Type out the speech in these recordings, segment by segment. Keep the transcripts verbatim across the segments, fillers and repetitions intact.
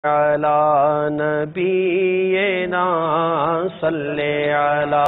علی نبینا صلی علی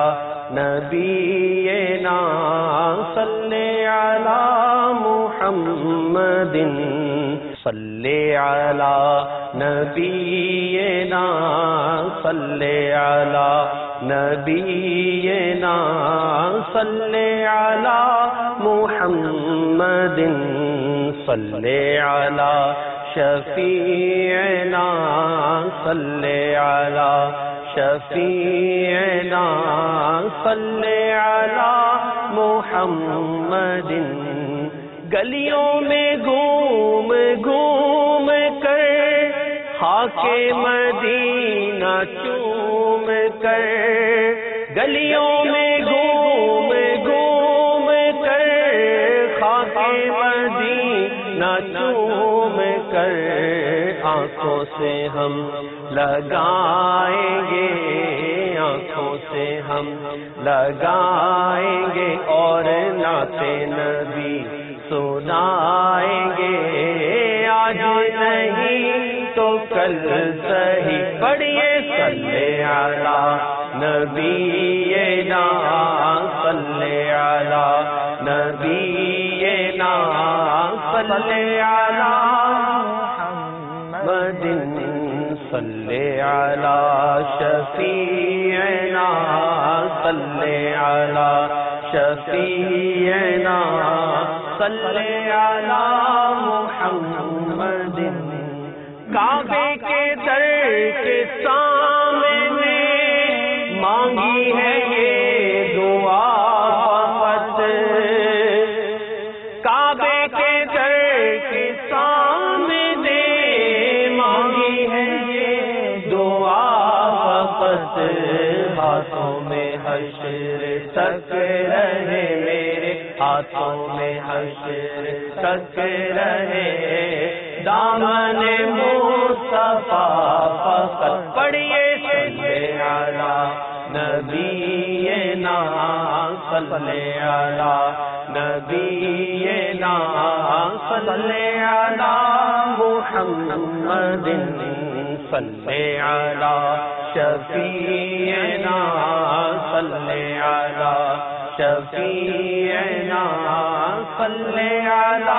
نبینا صلی علی محمد صلی علی نبینا صلی علی نبینا صلی علی محمد صلی علی شفیعنا صلی علی شفیعنا صلی علی محمد گلیوں میں گھوم گھوم کر خاک مدینہ چوم کر گلیوں میں گھوم گھوم کر خاک مدینہ چوم کر آنکھوں سے ہم لگائیں گے آنکھوں سے ہم لگائیں گے اور نعت نبی سنائیں گے آج نہیں تو کل صحیح پڑھیے صلی علی نبینا صلی علی نبینا صلی علی محمد صلی علی شفیعنا صلی علی شفیعنا صلی علی محمد کعبے کے در کے سامنے مانگی ہے یہ دعا فقط کعبے کے در کے سامنے مانگی ہے یہ دعا فقط ہاتھوں میں حشر تک رہے میرے ہاتھوں میں حشر تک رہے دامن مصطفیٰ فقط پڑھیے صلی علی نبینا صلی علی نبینا صلی علی محمد صلی علی شفیعنا صلی علی شفیعنا صلی علی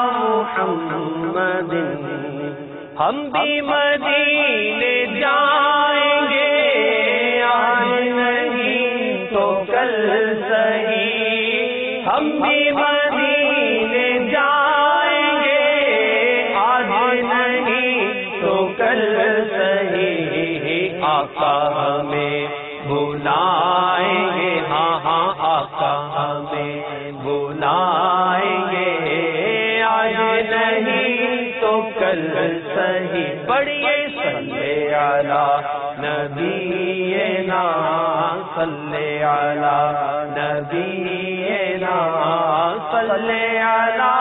محمد ہم بھی مدینے جائیں گے آج نہیں تو کل صحیح ہم بھی مدینے جائیں گے آج نہیں تو کل صحیح آقا ہمیں بلائیں گے ہاں ہاں آقا ہمیں بلائیں گے آج نہیں تو کل صحیح پڑھیے صلی علی نبینا صلی علی نبینا صلی علی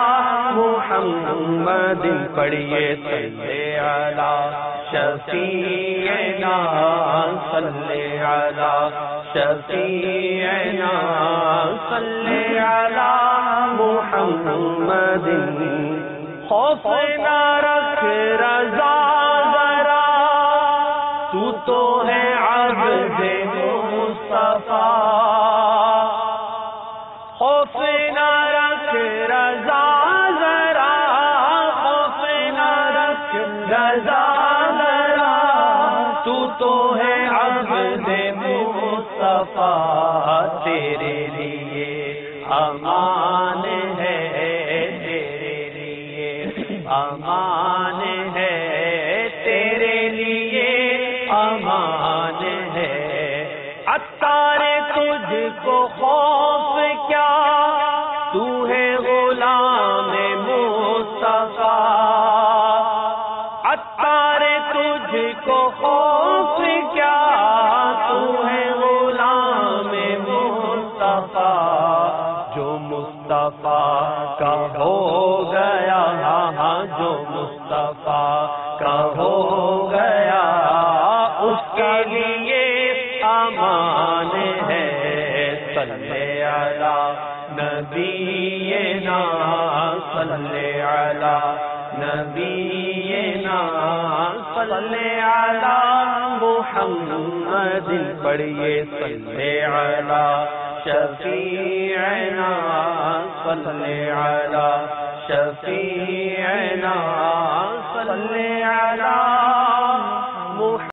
محمد پڑھیے صلی علی شفیعنا صلی علی شفیعنا صلی علی محمد خوف نہ رکھ رضا ذرا تو تو ہے عبد مصطفیٰ خوف نہ رکھ رضا ذرا خوف نہ رکھ رضا ذرا تو تو ہے عبد مصطفیٰ تیرے لیے امان ہے امان ہے تیرے لیے امان ہے عطار تجھ کو خوف کیا تو ہے غلام مصطفیٰ عطار تجھ کو خوف کیا تو ہے غلام مصطفیٰ جو مصطفیٰ کا ہو گیا جو مصطفیٰ کا ہو گیا اس کے لیے امان ہے صلی علی نبینا صلی علی نبینا صلی علی محمد پڑھیے صلی علی شفیعنا صلی علی شفیعنا صلی